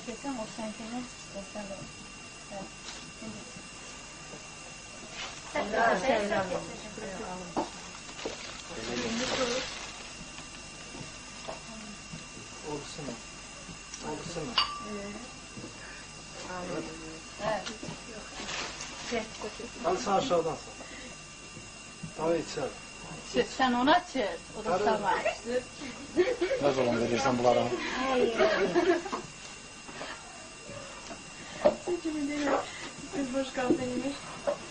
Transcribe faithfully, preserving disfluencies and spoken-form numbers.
çekeceksem o seninkini göster de. Evet. Sen de sen de Oldu mu? Oldu mu? Evet. Al sen aşağıdan sen. Daha içeri. Çık sen ona çık. O da sabah. Ne zaman verirsen bunlara? Hayır. Seçimi değil mi? Kız boş kaldı yine.